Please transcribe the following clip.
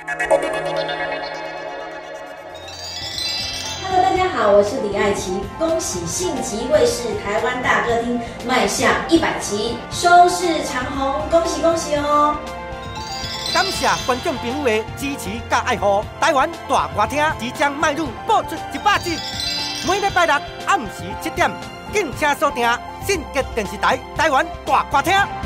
Hello， 大家好，我是李艾琪。恭喜信集卫视台湾大歌厅迈向100集，收视长虹，恭喜恭喜哦！ 感谢观众朋友的支持甲爱护，台湾大歌厅即将迈入播出100集，每礼拜六暗时7点，敬请锁定信吉电视台台湾大歌厅。